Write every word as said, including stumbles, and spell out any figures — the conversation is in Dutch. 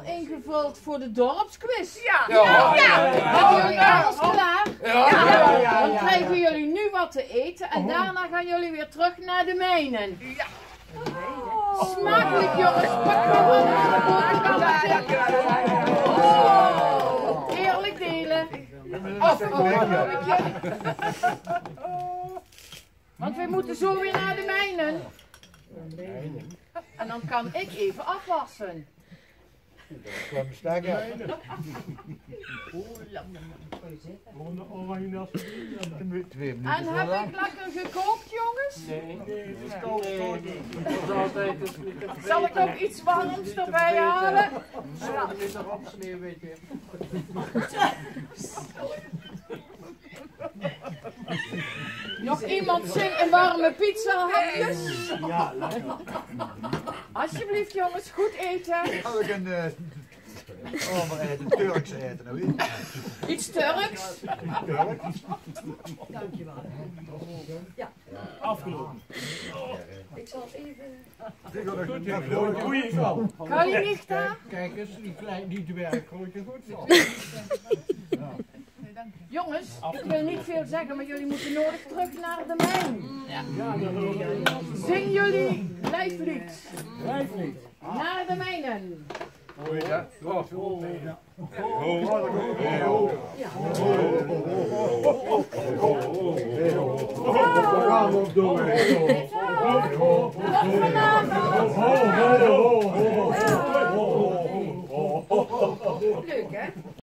ingevuld voor de dorpsquiz. Ja. Ja. Ja. Ja. Hebben jullie alles klaar? Ja. Ja. Ja. Dan krijgen jullie nu wat te eten en daarna gaan jullie weer terug naar de mijnen. Ja. Smakelijk jongens, pak maar wat aan de boterkammetje. Oh, eerlijk delen. Afkomen. Want we moeten zo weer naar de mijnen. En dan kan ik even afwassen. En heb ik lekker gekookt, jongens? Nee, nee, het is koud. Het is altijd... Zal ik ook iets warms erbij halen? Zo, er is nog opsneeuw, weet je. Nog iemand zin een warme pizza hapjes? Ja, lekker. Alsjeblieft jongens, goed eten. Had ik een uh, oh, maar eten, Turks eten, nou weet. Iets Turks? Dankjewel. Ja. Afgelopen. Ik zal even... Goed, ja, goeie vrouw. Kalinichta? Kijk eens, die klein, die dwerg, grootje goed. Jongens, ik wil niet veel zeggen, maar jullie moeten nodig terug naar de mijn. Zing jullie lijflied. Lijflied. Naar de mijnen. Hoe is dat? Oh, oh, We gaan op door. Tot vanavond. Leuk hè?